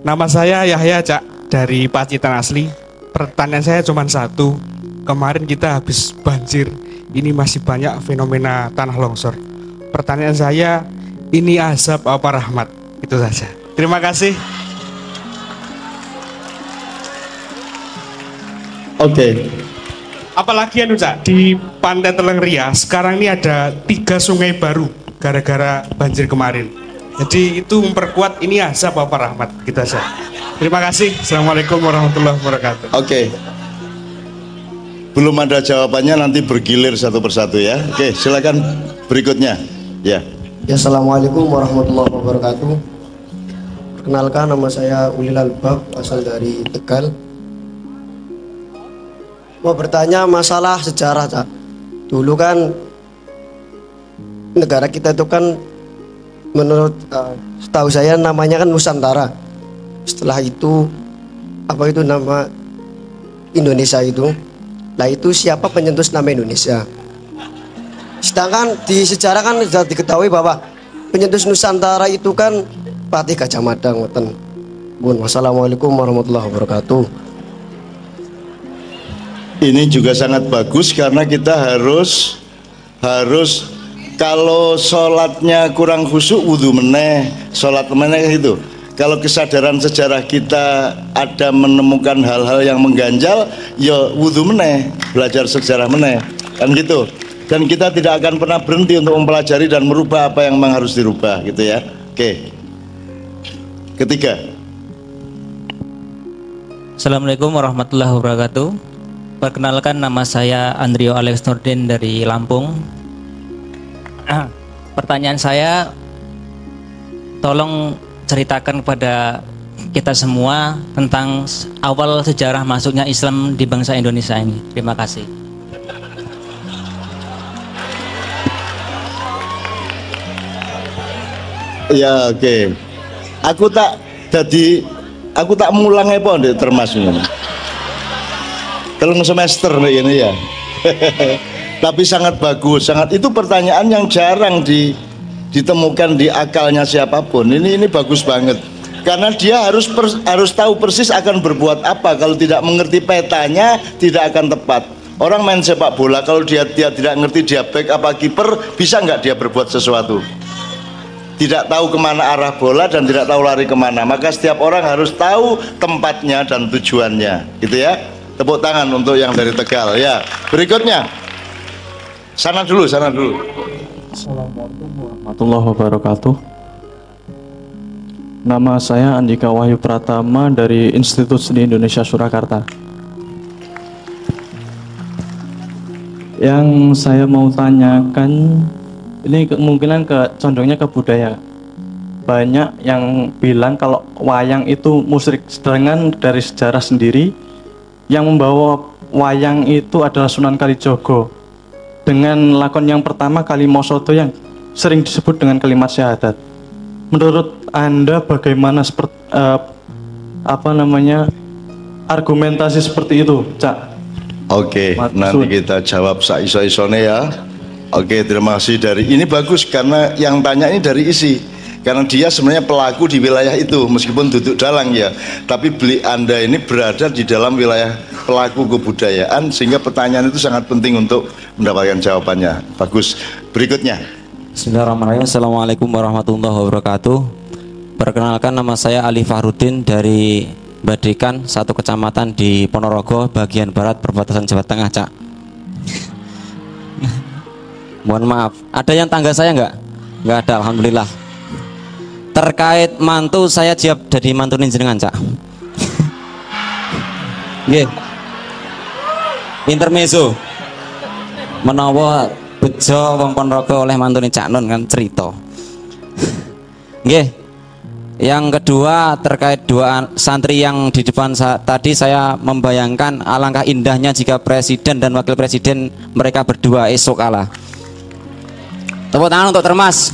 Nama saya Yahya, Cak, dari Pacitan asli. Pertanyaan saya cuma satu. Kemarin kita habis banjir. Ini masih banyak fenomena tanah longsor. Pertanyaan saya, ini azab apa rahmat? Itu saja. Terima kasih. Oke. Apalagi Cak, di Pantai Teleng Ria sekarang ini ada 3 sungai baru gara-gara banjir kemarin. Jadi itu memperkuat ini azab apa rahmat, kita saja. Terima kasih. Assalamualaikum warahmatullahi wabarakatuh. Oke. Belum ada jawabannya, nanti bergilir satu persatu ya. Oke, silakan berikutnya. Ya. Ya, assalamualaikum warahmatullahi wabarakatuh. Perkenalkan, nama saya Ulil Albab, asal dari Tegal. Mau bertanya masalah sejarah, Cak. Dulu kan negara kita itu kan menurut setahu saya namanya kan Nusantara. Setelah itu apa itu nama Indonesia itu? Nah, itu siapa pencetus nama Indonesia? Sedangkan di sejarah kan sudah diketahui bahwa pencetus Nusantara itu kan Patih Gajah Mada ngoten. Wassalamualaikum warahmatullahi wabarakatuh. Ini juga sangat bagus karena kita harus kalau sholatnya kurang khusyuk, wudhu meneh, sholat meneh itu. Kalau kesadaran sejarah kita ada menemukan hal-hal yang mengganjal, ya wudhu meneh, belajar sejarah meneh, kan gitu. Dan kita tidak akan pernah berhenti untuk mempelajari dan merubah apa yang memang harus dirubah, gitu ya. Oke. Ketiga. Assalamualaikum warahmatullahi wabarakatuh. Perkenalkan, nama saya Andrio Alex Nurdin dari Lampung. Pertanyaan saya, tolong ceritakan kepada kita semua tentang awal sejarah masuknya Islam di bangsa Indonesia ini. Terima kasih. Ya, oke. Aku tak mulangnya po ndek termas ini. Telung semester nih ini ya. Tapi sangat bagus, itu pertanyaan yang jarang ditemukan di akalnya siapapun. Ini bagus banget. Karena dia harus tahu persis akan berbuat apa. Kalau tidak mengerti petanya, tidak akan tepat. Orang main sepak bola, kalau dia tidak ngerti dia back apa kiper, bisa nggak dia berbuat sesuatu? Tidak tahu kemana arah bola dan tidak tahu lari kemana. Maka setiap orang harus tahu tempatnya dan tujuannya, gitu ya. Tepuk tangan untuk yang dari Tegal. Ya, berikutnya. Sana dulu. Assalamualaikum warahmatullahi wabarakatuh. Nama saya Andika Wahyu Pratama dari Institut Seni Indonesia Surakarta. Yang saya mau tanyakan, ini kemungkinan condongnya ke budaya. Banyak yang bilang kalau wayang itu musyrik, sedangkan dari sejarah sendiri yang membawa wayang itu adalah Sunan Kalijogo dengan lakon yang pertama Kalimosodo yang sering disebut dengan kalimat syahadat. Menurut Anda bagaimana argumentasi seperti itu, Cak? Oke, nanti kita jawab saiso-isone ya. Oke, terima kasih. Ini bagus karena yang tanya ini dari isi. Karena dia sebenarnya pelaku di wilayah itu, meskipun duduk dalang ya. Tapi Anda ini berada di dalam wilayah pelaku kebudayaan, sehingga pertanyaan itu sangat penting untuk mendapatkan jawabannya. Bagus. Berikutnya. Bismillahirrahmanirrahim. Assalamualaikum warahmatullahi wabarakatuh. Perkenalkan, nama saya Ali Fahrudin dari Badekan, satu kecamatan di Ponorogo, bagian barat perbatasan Jawa Tengah, Cak. Mohon maaf, ada yang tangga saya nggak? Nggak ada, alhamdulillah. Terkait mantu, saya siap jadi mantunin jenengan, Cak. Nggih. Intermezzo. Menawa bejo wong Ponorogo oleh mantune Cak Nun kan cerita. Nggih. Yang kedua, terkait dua santri yang di depan tadi, saya membayangkan alangkah indahnya jika presiden dan wakil presiden mereka berdua esok kalah. Tepuk tangan untuk Termas.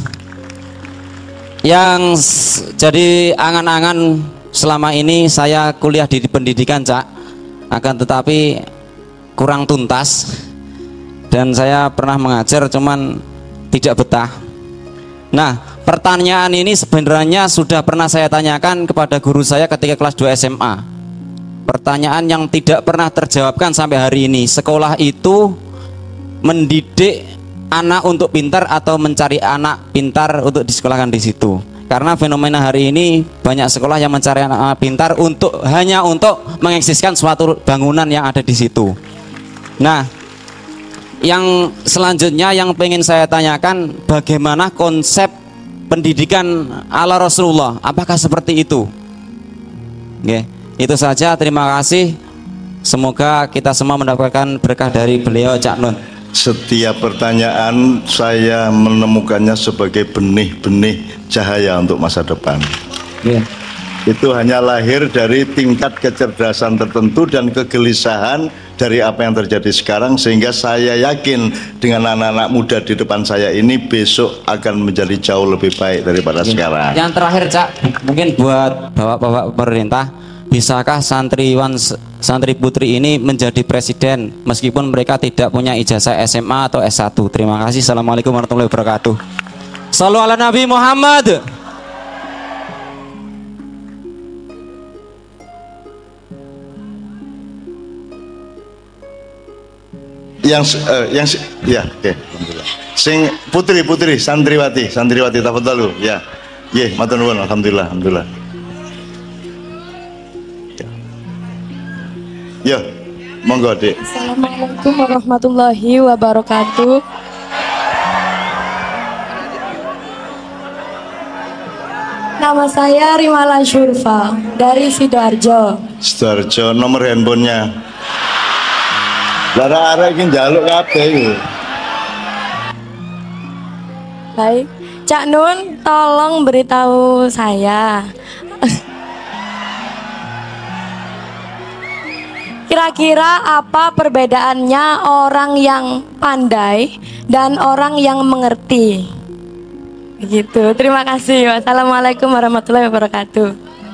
Yang jadi angan-angan selama ini saya kuliah di pendidikan, Cak, akan tetapi kurang tuntas dan saya pernah mengajar cuman tidak betah. Nah, pertanyaan ini sebenarnya sudah pernah saya tanyakan kepada guru saya ketika kelas 2 SMA. Pertanyaan yang tidak pernah terjawabkan sampai hari ini. Sekolah itu mendidik anak untuk pintar atau mencari anak pintar untuk disekolahkan di situ? Karena fenomena hari ini banyak sekolah yang mencari anak pintar hanya untuk mengeksiskan suatu bangunan yang ada di situ. Nah, yang selanjutnya yang pengen saya tanyakan, bagaimana konsep pendidikan ala Rasulullah? Apakah seperti itu? Oke, itu saja. Terima kasih. Semoga kita semua mendapatkan berkah dari beliau, Cak Nun. Setiap pertanyaan saya menemukannya sebagai benih-benih cahaya untuk masa depan. Yeah. Itu hanya lahir dari tingkat kecerdasan tertentu dan kegelisahan dari apa yang terjadi sekarang, sehingga saya yakin dengan anak-anak muda di depan saya ini besok akan menjadi jauh lebih baik daripada sekarang. Yang terakhir, Cak, mungkin buat bapak-bapak pemerintah, bisakah santriwan santri putri ini menjadi presiden meskipun mereka tidak punya ijazah SMA atau S1? Terima kasih. Assalamualaikum warahmatullahi wabarakatuh. Shallu ala Nabi Muhammad. Ya, oke, alhamdulillah. Sing putri santriwati tafadhalu ya. Nggih, matur nuwun, alhamdulillah. Ya, monggo, Dik. Assalamualaikum warahmatullahi wabarakatuh. Nama saya Rimala Syurfa dari Sidoarjo. Sidoarjo, nomor handphonenya. Lara arek iki njaluk kabeh iki. Baik, Cak Nun, tolong beritahu saya. Kira-kira apa perbedaannya orang yang pandai dan orang yang mengerti? Begitu. Terima kasih. Wassalamualaikum warahmatullahi wabarakatuh.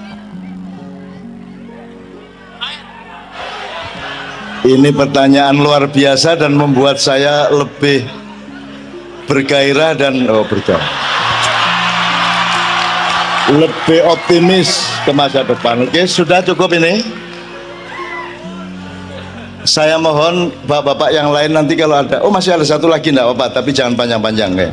Ini pertanyaan luar biasa dan membuat saya lebih bergairah dan lebih optimis ke masa depan. Oke, sudah cukup ini. Saya mohon bapak-bapak yang lain nanti kalau ada, masih ada satu lagi enggak Bapak, tapi jangan panjang-panjang ya.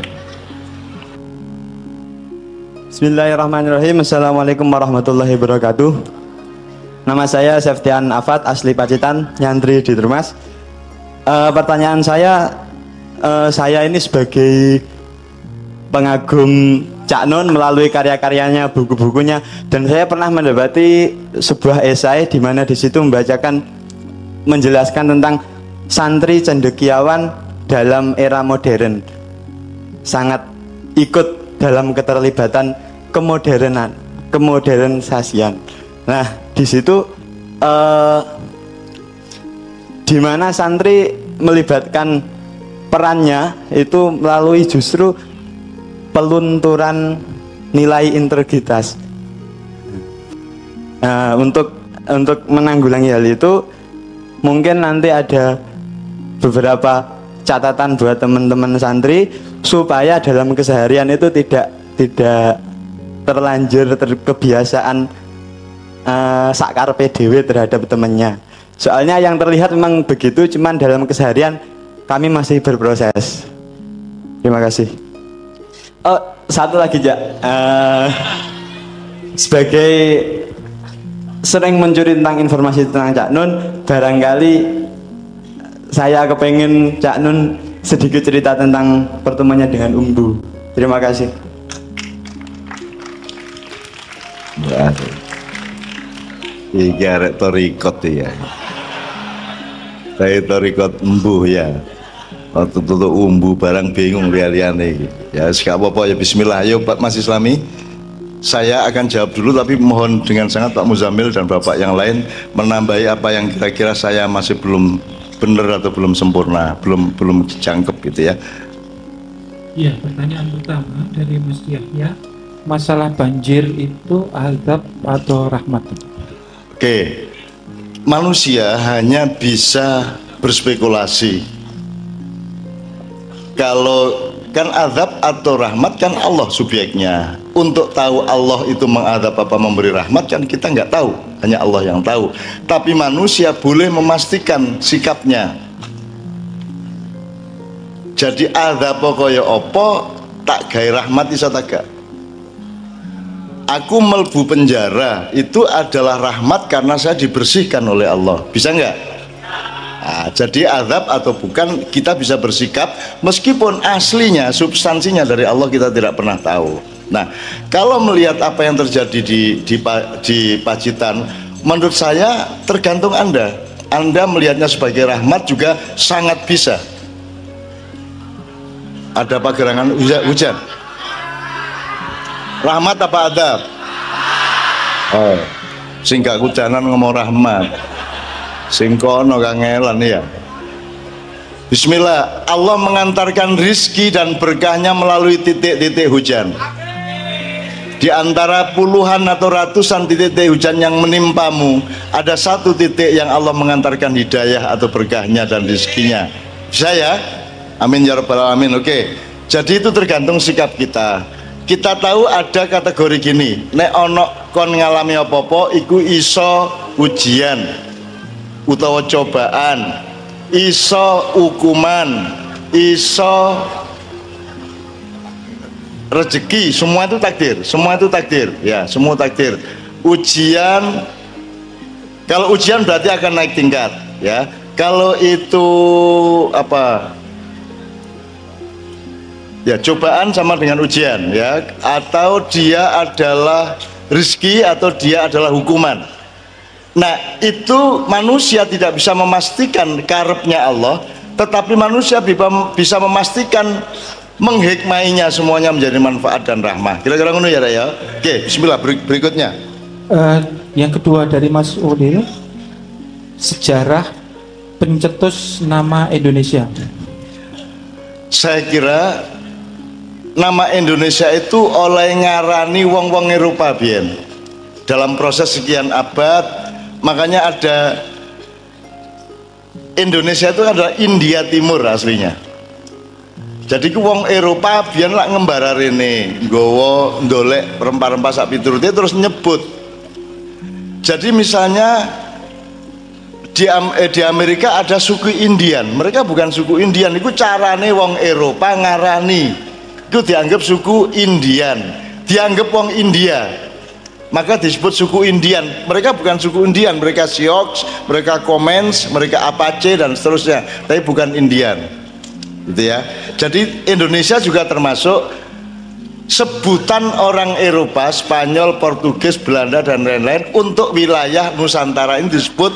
Bismillahirrahmanirrahim. Assalamualaikum warahmatullahi wabarakatuh. Nama saya Septian Afat, asli Pacitan, nyantri di Termas. Pertanyaan saya ini sebagai pengagum Cak Nun melalui karya-karyanya, buku-bukunya, dan saya pernah mendapati sebuah esai di mana di situ menjelaskan tentang santri cendekiawan dalam era modern, sangat ikut dalam keterlibatan kemodernisasian. Nah, di situ di mana santri melibatkan perannya itu melalui justru pelunturan nilai integritas. Nah, untuk menanggulangi hal itu, mungkin nanti ada beberapa catatan buat teman-teman santri supaya dalam keseharian itu tidak terlanjur kebiasaan sakar PDW terhadap temannya. Soalnya yang terlihat memang begitu, cuman dalam keseharian kami masih berproses. Terima kasih. Satu lagi, Jak. Sebagai sering mencuri tentang informasi tentang Cak Nun, barangkali saya kepengen Cak Nun sedikit cerita tentang pertemuannya dengan Umbu. Terima kasih. Iki arek torikot ya. Saya torikot Umbu ya. Waktu tutup Umbu barang bingung liane iki. Ya gak apa-apa ya, bismillah. Ayo Pak Mas Islami. Saya akan jawab dulu, tapi mohon dengan sangat Pak Muzamil dan Bapak yang lain menambahi apa yang kira-kira saya masih belum benar atau belum sempurna, belum jangkep gitu ya. Iya, pertanyaan pertama dari Mas Yahya, masalah banjir itu azab atau rahmat? Oke, manusia hanya bisa berspekulasi. Kalau Kan azab atau rahmat kan Allah subjeknya. Untuk tahu Allah itu mengadab apa memberi rahmat kan kita nggak tahu, hanya Allah yang tahu. Tapi manusia boleh memastikan sikapnya. Jadi azab kaya apa tak gawe rahmat iso tak gak. Aku melbu penjara itu adalah rahmat karena saya dibersihkan oleh Allah. Bisa nggak? Nah, jadi azab atau bukan kita bisa bersikap meskipun aslinya substansinya dari Allah kita tidak pernah tahu. Nah, kalau melihat apa yang terjadi di Pacitan, menurut saya tergantung Anda. Anda melihatnya sebagai rahmat juga sangat bisa. Ada apa gerangan hujan? Rahmat apa azab? Oh, sing gak hujanan ngomong rahmat. Sing kono kangelan ya. Bismillah, Allah mengantarkan rizki dan berkahnya melalui titik-titik hujan. Di antara puluhan atau ratusan titik-titik hujan yang menimpamu, ada satu titik yang Allah mengantarkan hidayah atau berkahnya dan rizkinya. Bisa ya? Amin ya rabbal alamin. Oke. Jadi itu tergantung sikap kita. Kita tahu ada kategori gini, nek ono kon ngalami apa-apa iku iso ujian utawa cobaan, iso hukuman, iso rezeki, semua itu takdir, semua itu takdir, ya, semua takdir. Ujian, kalau ujian berarti akan naik tingkat, ya. Kalau itu apa? Ya, cobaan sama dengan ujian, ya. Atau dia adalah rezeki atau dia adalah hukuman. Nah, itu manusia tidak bisa memastikan karepnya Allah, tetapi manusia bisa memastikan menghikmainya semuanya menjadi manfaat dan rahmah. Kira-kira ngono ya, ya. Oke, bismillah berikutnya. Yang kedua dari Mas Udil, sejarah pencetus nama Indonesia. Saya kira nama Indonesia itu oleh ngarani wong-wong Eropa biyen. Dalam proses sekian abad, makanya ada Indonesia itu adalah India Timur aslinya. Jadi ku wong Eropa biyen lak ngembara rene, nggawa ndolek rempah-rempah sak piturute terus nyebut. Jadi misalnya di Amerika ada suku Indian, mereka bukan suku Indian, itu carane wong Eropa ngarani. Itu dianggap suku Indian, dianggap wong India. Maka disebut suku Indian. Mereka bukan suku Indian, mereka Sioux, mereka Comanche, mereka Apache dan seterusnya, tapi bukan Indian, gitu ya. Jadi Indonesia juga termasuk sebutan orang Eropa, Spanyol, Portugis, Belanda dan lain-lain untuk wilayah Nusantara ini disebut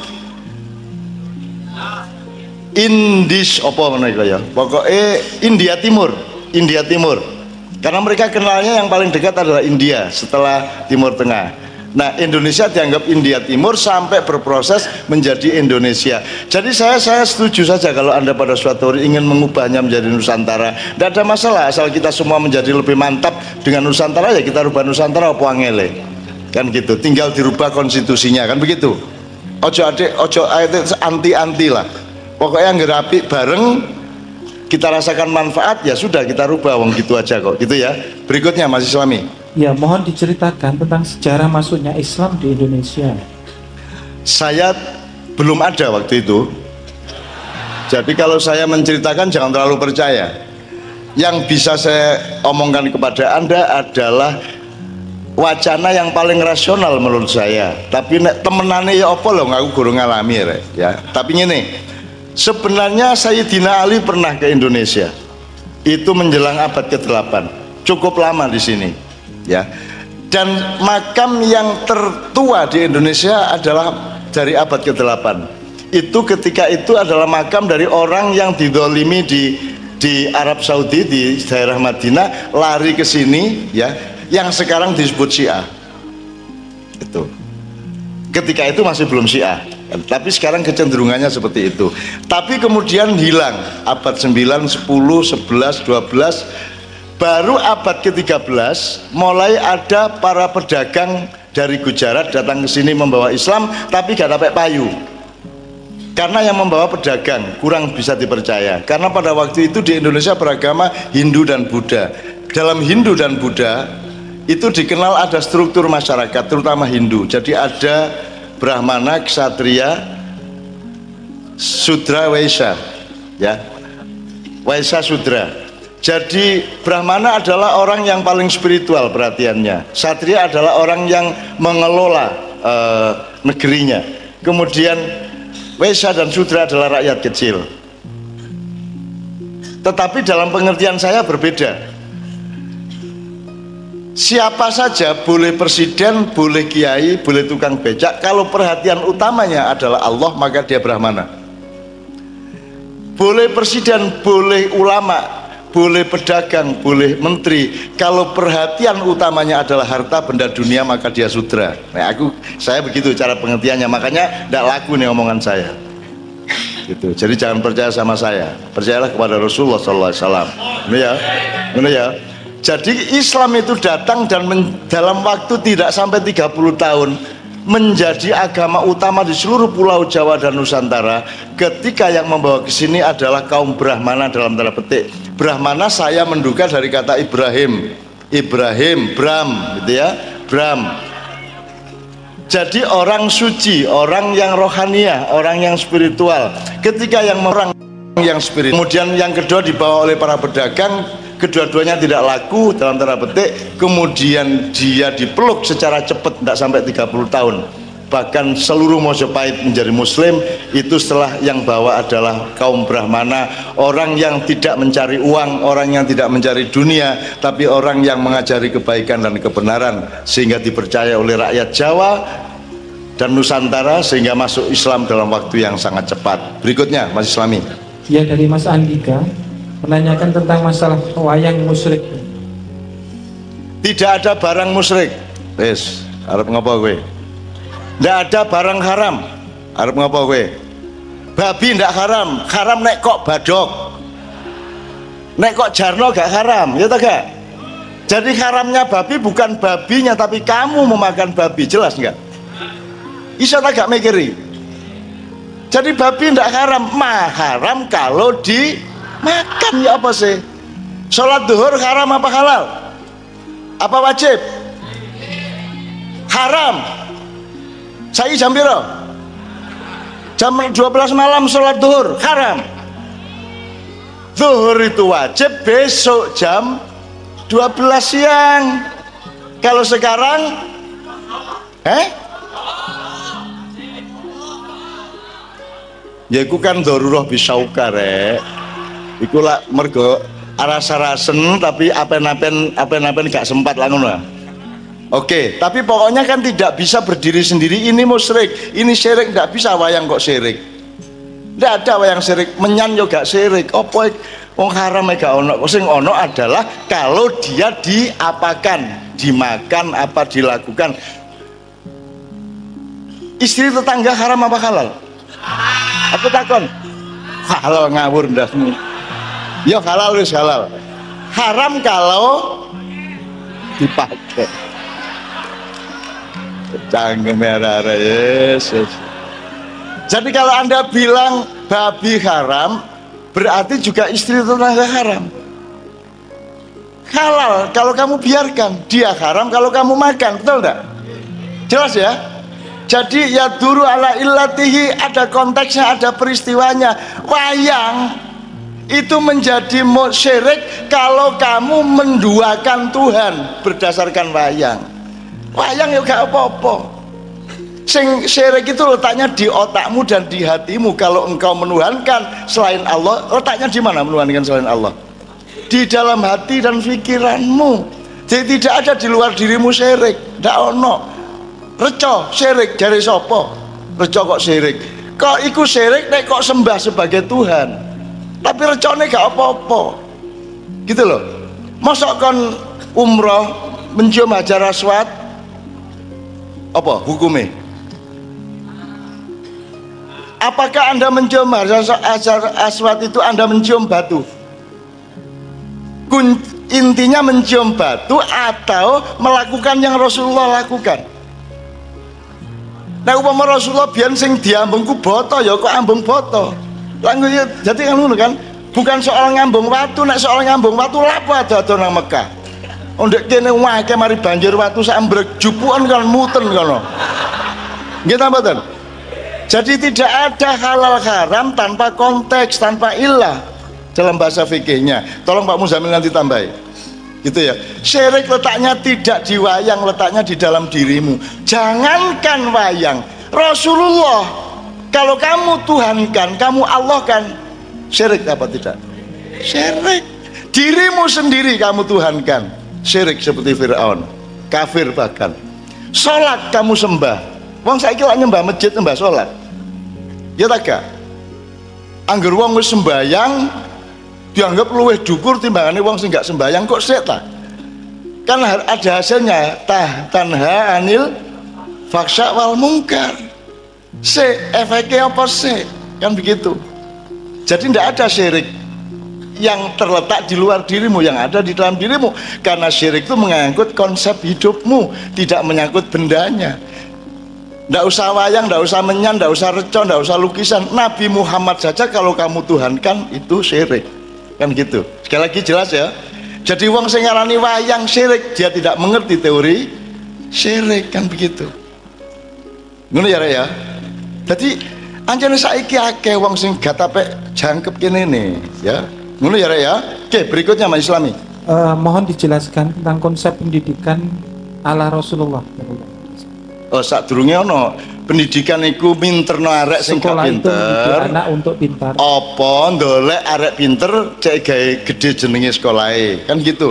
Indis apa meneh ya. Pokoknya India Timur, India Timur. Karena mereka kenalnya yang paling dekat adalah India setelah Timur Tengah. Nah, Indonesia dianggap India Timur sampai berproses menjadi Indonesia. Jadi saya setuju saja kalau Anda pada suatu hari ingin mengubahnya menjadi Nusantara. Tidak ada masalah asal kita semua menjadi lebih mantap dengan Nusantara, ya kita rubah Nusantara apa angele. Kan gitu, tinggal dirubah konstitusinya kan begitu. Ojo anti-anti lah. Pokoknya ngerapi bareng, kita rasakan manfaat, ya sudah kita rubah, wong gitu aja kok, gitu ya. Berikutnya Mas Islami. Ya, mohon diceritakan tentang sejarah masuknya Islam di Indonesia. Saya belum ada waktu itu. Jadi kalau saya menceritakan jangan terlalu percaya. Yang bisa saya omongkan kepada Anda adalah wacana yang paling rasional menurut saya. Tapi temenane ya apa loh, aku guru ngalami ya. Tapi ini sebenarnya Sayyidina Ali pernah ke Indonesia. Itu menjelang abad ke-8. Cukup lama di sini, ya. Dan makam yang tertua di Indonesia adalah dari abad ke-8. Itu ketika itu adalah makam dari orang yang didolimi di Arab Saudi, di daerah Madinah, lari ke sini, ya, yang sekarang disebut Syiah. Itu. Ketika itu masih belum Syiah. Tapi sekarang kecenderungannya seperti itu. Tapi kemudian hilang abad 9, 10, 11, 12. Baru abad ke-13 mulai ada para pedagang dari Gujarat datang ke sini membawa Islam, tapi gak dapat payu. Karena yang membawa pedagang kurang bisa dipercaya. Karena pada waktu itu di Indonesia beragama Hindu dan Buddha. Dalam Hindu dan Buddha itu dikenal ada struktur masyarakat, terutama Hindu. Jadi ada Brahmana, Ksatria, Sudra, Waisya, ya, Waisya, Sudra. Jadi Brahmana adalah orang yang paling spiritual perhatiannya. Ksatria adalah orang yang mengelola negerinya. Kemudian Waisya dan Sudra adalah rakyat kecil. Tetapi dalam pengertian saya berbeda. Siapa saja boleh presiden, boleh kiai, boleh tukang becak. Kalau perhatian utamanya adalah Allah, maka dia Brahmana. Boleh presiden, boleh ulama, boleh pedagang, boleh menteri. Kalau perhatian utamanya adalah harta benda dunia, maka dia Sudra. Nah, saya begitu cara pengertiannya. Makanya tidak laku nih omongan saya. Gitu. Jadi jangan percaya sama saya. Percayalah kepada Rasulullah SAW. Ini ya, ini ya. Jadi Islam itu datang dan dalam waktu tidak sampai 30 tahun menjadi agama utama di seluruh pulau Jawa dan Nusantara. Ketika yang membawa ke sini adalah kaum Brahmana dalam tanda petik. Brahmana saya menduga dari kata Ibrahim, Bram, gitu ya, Bram. Jadi orang suci, orang yang rohaniah, orang yang spiritual. Ketika yang orang yang spiritual, kemudian yang kedua dibawa oleh para pedagang, kedua-duanya tidak laku dalam tanda petik, kemudian dia dipeluk secara cepat, tidak sampai 30 tahun. Bahkan seluruh Mojopahit menjadi muslim itu setelah yang bawa adalah kaum Brahmana, orang yang tidak mencari uang, orang yang tidak mencari dunia, tapi orang yang mengajari kebaikan dan kebenaran, sehingga dipercaya oleh rakyat Jawa dan Nusantara, sehingga masuk Islam dalam waktu yang sangat cepat. Berikutnya Mas Islami. Ya, dari Mas Andika menanyakan tentang masalah wayang musyrik. Tidak ada barang musyrik. Wes, arep ngopo kowe? Tidak ada barang haram. Arep ngopo kowe? Babi ndak haram. Haram nek kok badok. Nek kok jarno gak haram, ya toh gak? Jadi haramnya babi bukan babinya, tapi kamu memakan babi. Jelas nggak? Iso tak gak mikiri? Jadi babi ndak haram, haram kalau dimakan. Ya apa sih? Sholat duhur haram apa halal? Apa wajib? Haram. Saya jam piro? Jam 12 malam sholat duhur, haram. Duhur itu wajib besok jam 12 siang. Kalau sekarang ya iku kan darurah bisaukar rek. Iku lah mergo aras-arasen tapi apen-apen gak sempat lah ngono. Oke, tapi pokoknya kan tidak bisa berdiri sendiri. Ini musyrik, ini syirik, tidak bisa wayang kok syirik. Tidak ada wayang syirik, menyan yo gak syirik. Apa wong haram gak ono. Sing ono adalah kalau dia diapakan, dimakan apa dilakukan. Istri tetangga haram apa halal? Aku takon. Halal ngawur ndasmu. Ya halal wis halal. Haram kalau dipakai. Canggih merah Yesus. Jadi kalau Anda bilang babi haram, berarti juga istri tetangga haram. Halal kalau kamu biarkan, dia haram kalau kamu makan, betul enggak? Jelas ya? Jadi ya duru ala illatihi, ada konteksnya, ada peristiwanya. Wayang itu menjadi syirik kalau kamu menduakan Tuhan berdasarkan wayang. Wayang ya gak apa-apa. Sing syirik itu letaknya di otakmu dan di hatimu. Kalau engkau menuhankan selain Allah, letaknya di mana menuhankan selain Allah? Di dalam hati dan pikiranmu. Jadi tidak ada di luar dirimu syirik. Ndak ono. Reco syirik dari sopo? Reco kok syirik? Kok iku syirik nek kok sembah sebagai Tuhan. Tapi recone gak apa-apa. Gitu loh. Mosok kon umroh mencium Hajar Aswad, apa hukumnya? Apakah Anda mencium Hajar Aswad itu Anda mencium batu? Intinya mencium batu atau melakukan yang Rasulullah lakukan. Nek upama Rasulullah biyen sing diambung ku boto ya kok ambung boto. Lah jadi kan ngono kan, bukan soal ngambung watu, nek soal ngambung watu lapo ada nang Mekah. Ndek kene wae mari banjir watu sak ambrek jupukan kan muten kono. Nggih ta mboten? Jadi tidak ada halal haram tanpa konteks, tanpa ilah dalam bahasa fikihnya. Tolong Pak Muzamil nanti tambahi. Gitu ya. Syirik letaknya tidak di wayang, letaknya di dalam dirimu. Jangankan wayang, Rasulullah kalau kamu tuhankan, kamu Allah kan, syirik apa tidak? Syirik. Dirimu sendiri kamu tuhankan, syirik seperti Fir'aun, kafir bahkan. Sholat kamu sembah. Wong saiki lak nyembah masjid, nyembah sholat. Ya tak gak? Angger wong wis sembayang dianggap luwih dhuwur timbangane wong sing gak sembayang kok sik ta? Kan ada hasilnya, tanha anil faksha wal mungkar. Efeknya apa sih? Kan begitu. Jadi tidak ada syirik yang terletak di luar dirimu, yang ada di dalam dirimu. Karena syirik itu mengangkut konsep hidupmu, tidak menyangkut bendanya. Tidak usah wayang, tidak usah menyan, tidak usah reco, tidak usah lukisan. Nabi Muhammad saja kalau kamu tuhankan itu syirik. Kan gitu. Sekali lagi jelas ya. Jadi wong sing ngarani wayang syirik, dia tidak mengerti teori syirik, kan begitu. Ngono ya Rek ya. Jadi anjane saiki akeh wong sing gatape jangkep kene nih ya. Ngono ya Rek ya. Oke, berikutnya Mas Islami. Mohon dijelaskan tentang konsep pendidikan ala Rasulullah. Oh, sadurunge ono pendidikan iku minterno arek sing gak pinter. Anak untuk pintar. Apa ndolek arek pinter cek gawe gede jenenge sekolahe. Kan gitu.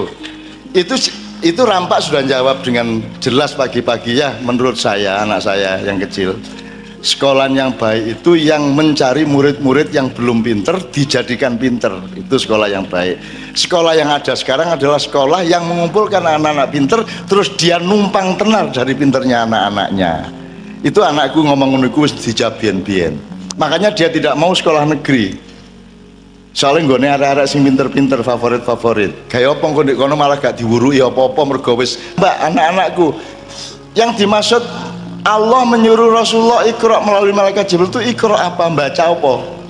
Itu Rampak sudah jawab dengan jelas pagi-pagi ya, menurut saya, anak saya yang kecil. Sekolah yang baik itu yang mencari murid-murid yang belum pinter dijadikan pinter. Itu sekolah yang baik. Sekolah yang ada sekarang adalah sekolah yang mengumpulkan anak-anak pinter, terus dia numpang tenar dari pinternya anak-anaknya. Itu anakku ngomong ngono wis dijabien-bien. Makanya dia tidak mau sekolah negeri. Soalnya nggone arek-arek sing pinter-pinter favorit-favorit. Kayak apa kok ndek kono malah gak diwuruki apa-apa mergo wis Mbak anak-anakku. Yang dimaksud Allah menyuruh Rasulullah Iqra melalui malaikat Jibril itu Iqra apa? Baca apa?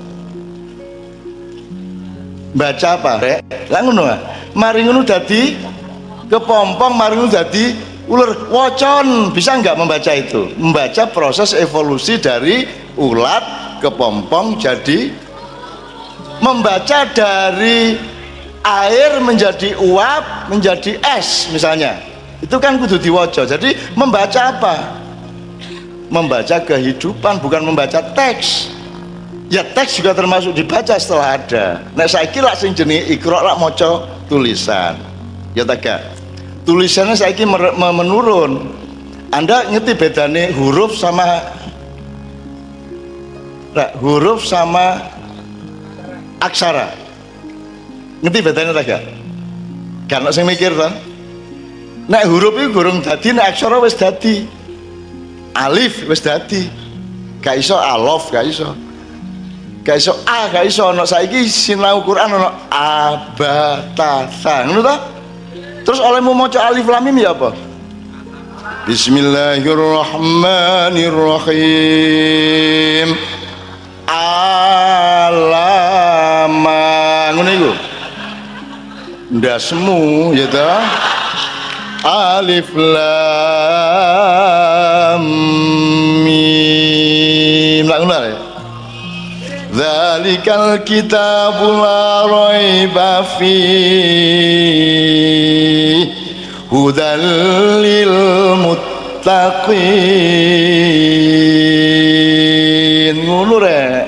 Baca apa? Rek? Lah ngono ah. Mari ngono dadi kepompong, mari ngono dadi ular. Wocon bisa nggak membaca itu? Membaca proses evolusi dari ulat kepompong jadi membaca dari air menjadi uap menjadi es misalnya. Itu kan kudu diwaca. Jadi membaca apa? Membaca kehidupan, bukan membaca teks. Ya teks juga termasuk dibaca setelah ada. Nek saiki lak sing jenenge Iqra lak maca tulisan. Ya tak gak? Tulisannya saiki menurun. Anda ngerti bedane huruf sama aksara? Ngerti bedane tak gak? Kan sing mikir ta? Nek huruf iki gorong dadi, nek aksara wis dadi. Alif wis dadi. Gak iso alaf, gak iso. Gak iso a, gak iso. Ono saiki sinau Quran ono a ba ta sa. Ngono ta? Terus olehmu maca alif lam mim ya apa? Bismillahirrahmanirrahim. Alama. Ngono iku. Ndasmu ya ta? Alif lam mim. Lah ngono ya. Dzalikal kitabul la raiba fihi hudal lil muttaqin. Ngono rek.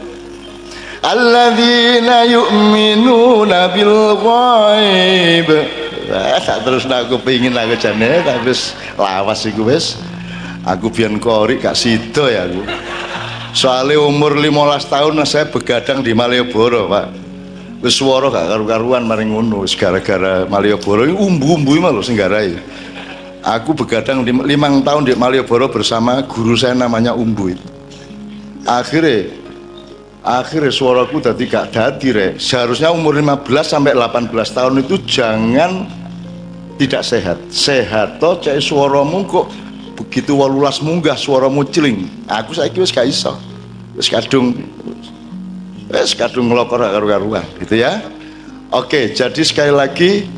Alladzina yu'minuna bil ghaib. Tak terus aku pengin aku jane tapi lawas iku wis. Aku biyen kori gak sida ya aku. Soalnya umur 15 tahun saya begadang di Malioboro, Pak. Wis swara gak karu-karuan maring ngono wis gara-gara Malioboro iki umbu-umbu malu sing garai. Aku begadang 5 tahun di Malioboro bersama guru saya namanya Umbu itu. Akhirnya suaraku tadi gak dadi rek. Seharusnya umur 15 sampai 18 tahun itu jangan tidak sehat. Sehat toh cek suaramu kok begitu 18 munggah suara mucling. Aku saiki wis gak iso. Wis kadung ngelokor karu-karuan gitu ya. Oke, jadi sekali lagi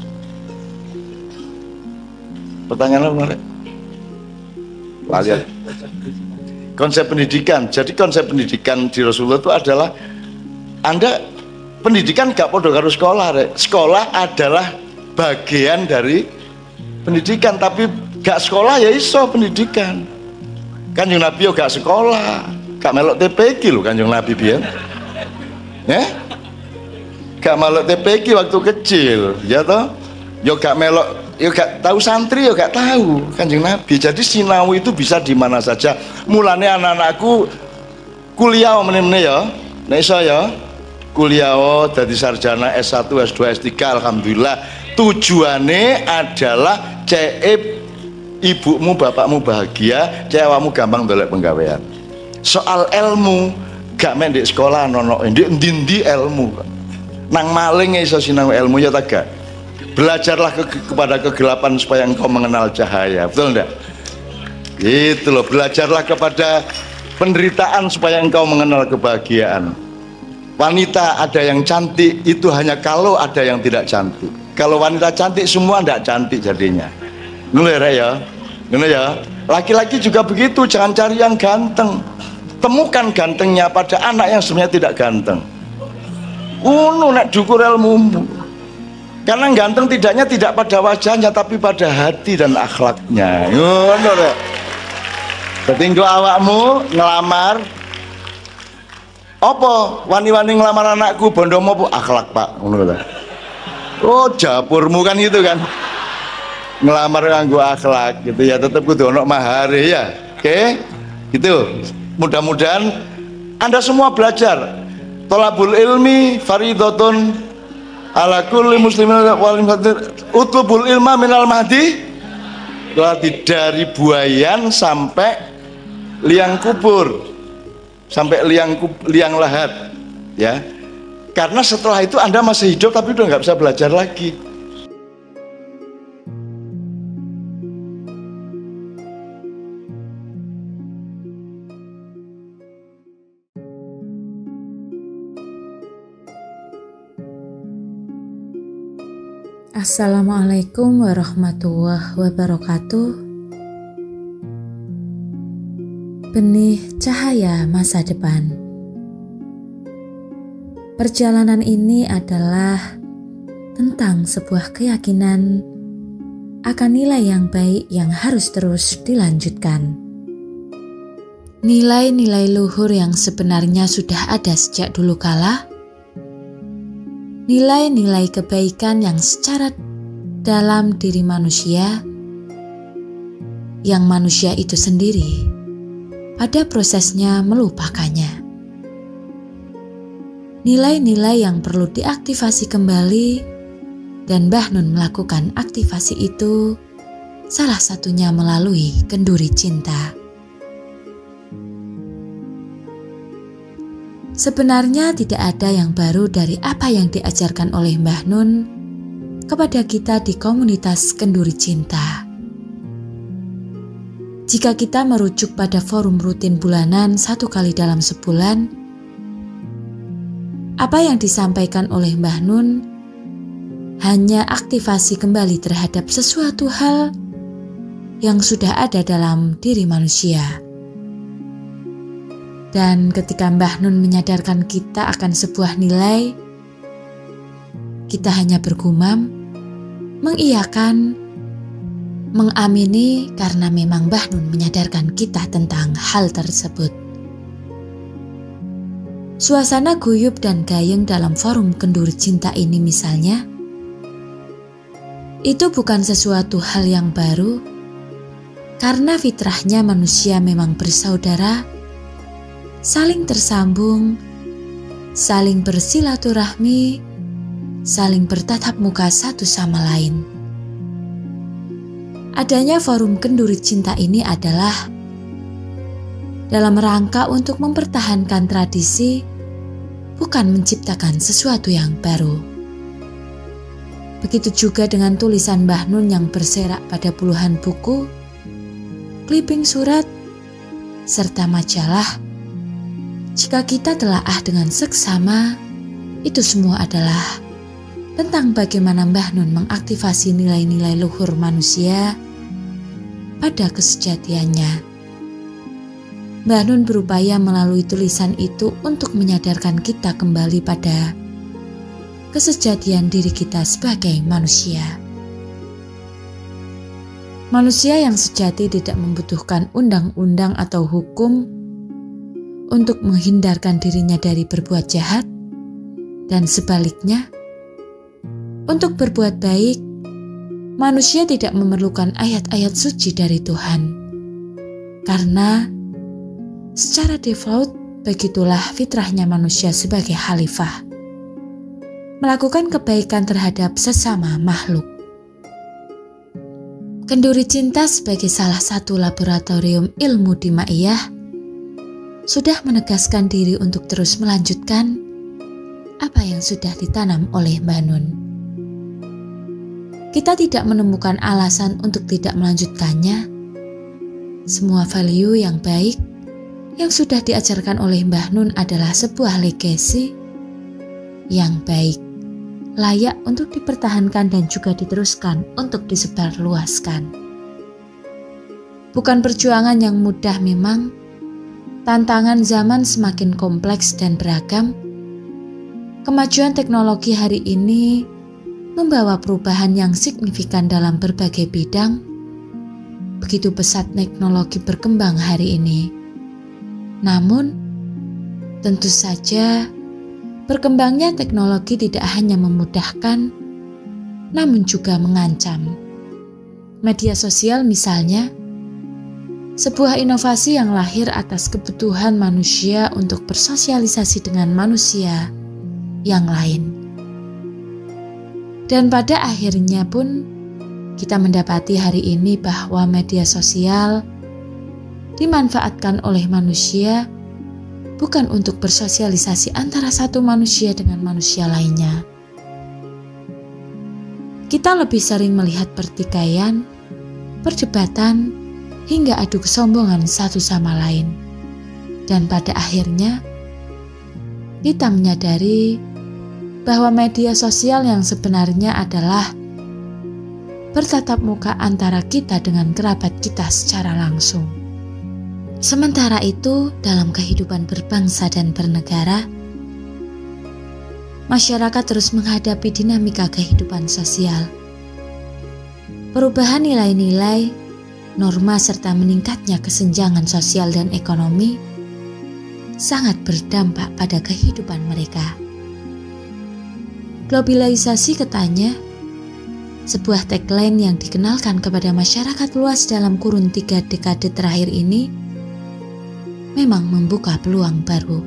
pertanyaan apa, Rek? Lalian. Konsep pendidikan. Jadi konsep pendidikan di Rasulullah itu adalah Anda pendidikan gak podo karo sekolah, Rek. Sekolah adalah bagian dari pendidikan, tapi gak sekolah ya iso pendidikan. Kanjeng Nabi yo gak sekolah, gak melok TPQ lho Kanjeng Nabi biyen. Ya? Gak melok TPQ waktu kecil, ya toh? Yo gak melok, yo gak tahu santri, yo gak tahu Kanjeng Nabi. Jadi sinau itu bisa di mana saja. Mulane anak-anakku kuliah meneh ya. Nek iso ya. Kuliah dadi sarjana S1, S2, S3 alhamdulillah. Tujuannya adalah ceip ibumu bapakmu bahagia, cewamu gampang dolek penggawean. Soal ilmu gak main di sekolah nono ndi ilmu. Nang maling iso sinau ilmu ya tak gak? Belajarlah kepada kegelapan supaya engkau mengenal cahaya. Betul enggak? Gitu loh, belajarlah kepada penderitaan supaya engkau mengenal kebahagiaan. Wanita ada yang cantik itu hanya kalau ada yang tidak cantik. Kalau wanita cantik semua tidak cantik jadinya. Ngono ya? Ngono ya? Laki-laki juga begitu, jangan cari yang ganteng. Temukan gantengnya pada anak yang sebenarnya tidak ganteng. Nek dukur ilmumu. Karena ganteng tidaknya tidak pada wajahnya tapi pada hati dan akhlaknya. Ngono rek. Dadi engko awakmu ngelamar apa wani-wani ngelamar anakku bondomu apa akhlak Pak ngono ta. Oh japurmu kan gitu kan. Ngelamar nganggo akhlak gitu ya, tetap kudu ono mahare ya. Oke? Gitu. Mudah-mudahan Anda semua belajar. Thalabul ilmi faridatun ala kulli muslimin wal muslimin. Utlubul ilma minal mahdi dari buayan sampai liang kubur, sampai liang lahat ya. Karena setelah itu Anda masih hidup tapi udah nggak bisa belajar lagi. Assalamualaikum warahmatullahi wabarakatuh. Benih cahaya masa depan. Perjalanan ini adalah tentang sebuah keyakinan akan nilai yang baik yang harus terus dilanjutkan. Nilai-nilai luhur yang sebenarnya sudah ada sejak dulu kala. Nilai-nilai kebaikan yang secara dalam diri manusia, yang manusia itu sendiri pada prosesnya melupakannya. Nilai-nilai yang perlu diaktifasi kembali, dan Mbah Nun melakukan aktivasi itu salah satunya melalui kenduri cinta. Sebenarnya tidak ada yang baru dari apa yang diajarkan oleh Mbah Nun kepada kita di komunitas kenduri cinta. Jika kita merujuk pada forum rutin bulanan 1 kali dalam sebulan, apa yang disampaikan oleh Mbah Nun hanya aktivasi kembali terhadap sesuatu hal yang sudah ada dalam diri manusia. Dan ketika Mbah Nun menyadarkan kita akan sebuah nilai, kita hanya bergumam, mengiyakan, mengamini karena memang Mbah Nun menyadarkan kita tentang hal tersebut. Suasana guyub dan gayeng dalam forum kenduri cinta ini misalnya, itu bukan sesuatu hal yang baru, karena fitrahnya manusia memang bersaudara, saling tersambung, saling bersilaturahmi, saling bertatap muka satu sama lain. Adanya forum kenduri cinta ini adalah dalam rangka untuk mempertahankan tradisi, bukan menciptakan sesuatu yang baru. Begitu juga dengan tulisan Mbah Nun yang berserak pada puluhan buku, clipping surat, serta majalah. Jika kita telaah dengan seksama, itu semua adalah tentang bagaimana Mbah Nun mengaktifasi nilai-nilai luhur manusia pada kesejatiannya. Mbah Nun berupaya melalui tulisan itu untuk menyadarkan kita kembali pada kesejatian diri kita sebagai manusia. Manusia yang sejati tidak membutuhkan undang-undang atau hukum untuk menghindarkan dirinya dari berbuat jahat, dan sebaliknya, untuk berbuat baik, manusia tidak memerlukan ayat-ayat suci dari Tuhan. Karena secara default, begitulah fitrahnya manusia sebagai khalifah, melakukan kebaikan terhadap sesama makhluk. Kenduri Cinta sebagai salah satu laboratorium ilmu di Ma'iyah sudah menegaskan diri untuk terus melanjutkan apa yang sudah ditanam oleh Mbah Nun. Kita tidak menemukan alasan untuk tidak melanjutkannya. Semua value yang baik yang sudah diajarkan oleh Mbah Nun adalah sebuah legacy yang baik, layak untuk dipertahankan dan juga diteruskan untuk disebarluaskan. Bukan perjuangan yang mudah memang. Tantangan zaman semakin kompleks dan beragam. Kemajuan teknologi hari ini membawa perubahan yang signifikan dalam berbagai bidang. Begitu pesat teknologi berkembang hari ini. Namun, tentu saja berkembangnya teknologi tidak hanya memudahkan, namun juga mengancam. Media sosial misalnya, sebuah inovasi yang lahir atas kebutuhan manusia untuk bersosialisasi dengan manusia yang lain. Dan pada akhirnya pun kita mendapati hari ini bahwa media sosial dimanfaatkan oleh manusia bukan untuk bersosialisasi antara satu manusia dengan manusia lainnya. Kita lebih sering melihat pertikaian, perdebatan, hingga adu kesombongan satu sama lain. Dan pada akhirnya, kita menyadari bahwa media sosial yang sebenarnya adalah bertatap muka antara kita dengan kerabat kita secara langsung. Sementara itu, dalam kehidupan berbangsa dan bernegara, masyarakat terus menghadapi dinamika kehidupan sosial. Perubahan nilai-nilai, norma serta meningkatnya kesenjangan sosial dan ekonomi sangat berdampak pada kehidupan mereka. Globalisasi katanya, sebuah tagline yang dikenalkan kepada masyarakat luas dalam kurun 3 dekade terakhir ini, memang membuka peluang baru.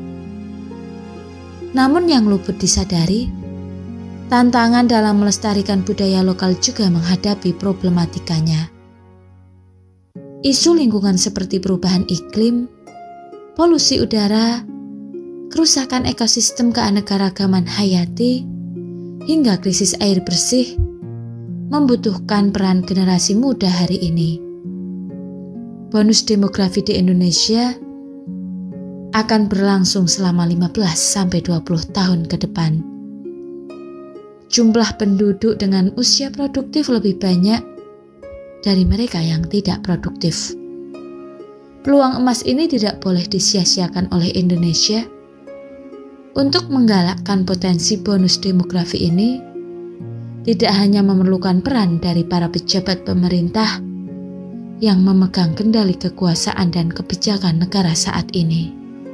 Namun yang luput disadari, tantangan dalam melestarikan budaya lokal juga menghadapi problematikanya. Isu lingkungan seperti perubahan iklim, polusi udara, kerusakan ekosistem keanekaragaman hayati, hingga krisis air bersih membutuhkan peran generasi muda hari ini. Bonus demografi di Indonesia akan berlangsung selama 15-20 tahun ke depan. Jumlah penduduk dengan usia produktif lebih banyak dari mereka yang tidak produktif. Peluang emas ini tidak boleh disia-siakan oleh Indonesia. Untuk menggalakkan potensi bonus demografi ini, tidak hanya memerlukan peran dari para pejabat pemerintah yang memegang kendali kekuasaan dan kebijakan negara saat ini.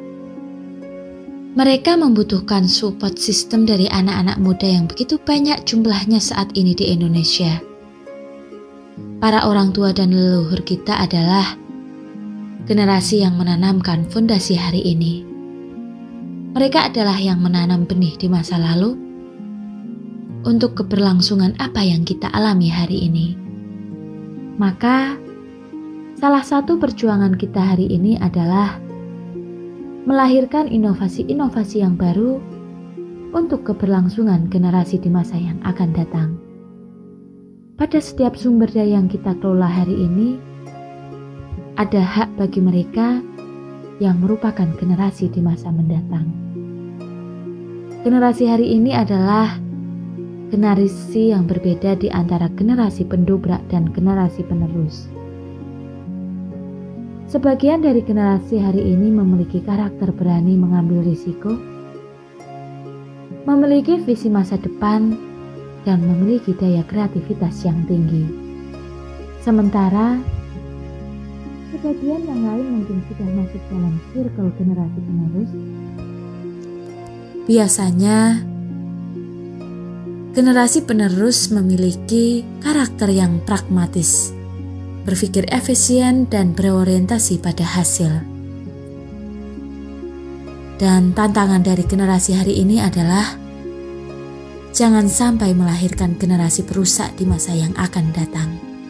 Mereka membutuhkan support system dari anak-anak muda yang begitu banyak jumlahnya saat ini di Indonesia. Para orang tua dan leluhur kita adalah generasi yang menanamkan fondasi hari ini. Mereka adalah yang menanam benih di masa lalu untuk keberlangsungan apa yang kita alami hari ini. Maka, salah satu perjuangan kita hari ini adalah melahirkan inovasi-inovasi yang baru untuk keberlangsungan generasi di masa yang akan datang. Pada setiap sumber daya yang kita kelola hari ini, ada hak bagi mereka yang merupakan generasi di masa mendatang. Generasi hari ini adalah generasi yang berbeda di antara generasi pendobrak dan generasi penerus. Sebagian dari generasi hari ini memiliki karakter berani mengambil risiko, memiliki visi masa depan, dan memiliki daya kreativitas yang tinggi. Sementara sebagian yang lain mungkin sudah masuk dalam circle generasi penerus. Biasanya generasi penerus memiliki karakter yang pragmatis, berpikir efisien dan berorientasi pada hasil. Dan tantangan dari generasi hari ini adalah jangan sampai melahirkan generasi perusak di masa yang akan datang.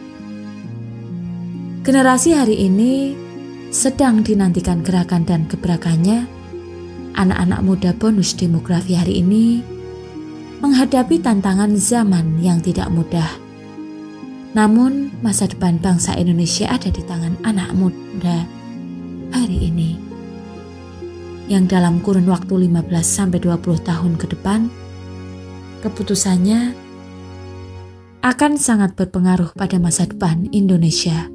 Generasi hari ini sedang dinantikan gerakan dan gebrakannya. Anak-anak muda bonus demografi hari ini menghadapi tantangan zaman yang tidak mudah. Namun, masa depan bangsa Indonesia ada di tangan anak muda hari ini, yang dalam kurun waktu 15-20 tahun ke depan, keputusannya akan sangat berpengaruh pada masa depan Indonesia.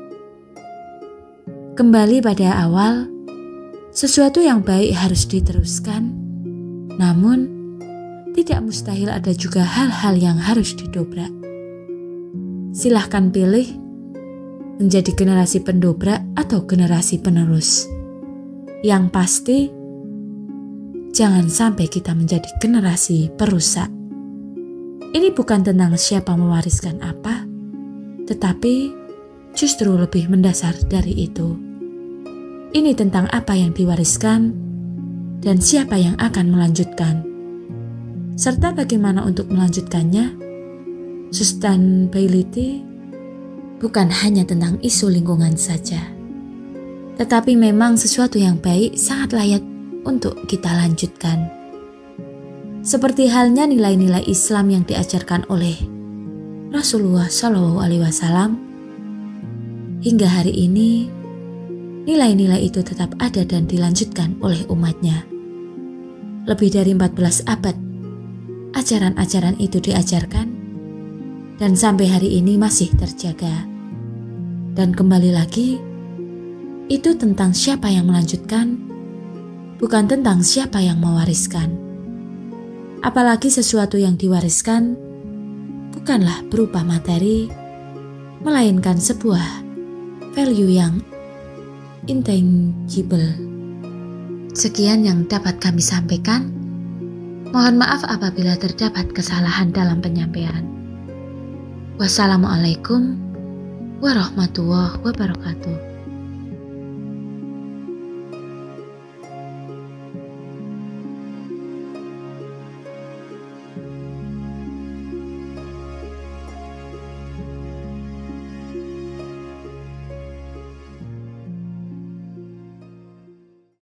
Kembali pada awal, sesuatu yang baik harus diteruskan, namun tidak mustahil ada juga hal-hal yang harus didobrak. Silahkan pilih menjadi generasi pendobrak atau generasi penerus. Yang pasti, jangan sampai kita menjadi generasi perusak. Ini bukan tentang siapa mewariskan apa, tetapi justru lebih mendasar dari itu. Ini tentang apa yang diwariskan dan siapa yang akan melanjutkan, serta bagaimana untuk melanjutkannya. Sustainability bukan hanya tentang isu lingkungan saja, tetapi memang sesuatu yang baik sangat layak untuk kita lanjutkan. Seperti halnya nilai-nilai Islam yang diajarkan oleh Rasulullah SAW, hingga hari ini nilai-nilai itu tetap ada dan dilanjutkan oleh umatnya. Lebih dari 14 abad, ajaran-ajaran itu diajarkan dan sampai hari ini masih terjaga. Dan kembali lagi, itu tentang siapa yang melanjutkan, bukan tentang siapa yang mewariskan. Apalagi sesuatu yang diwariskan bukanlah berupa materi, melainkan sebuah value yang intangible. Sekian yang dapat kami sampaikan. Mohon maaf apabila terdapat kesalahan dalam penyampaian. Wassalamualaikum warahmatullahi wabarakatuh.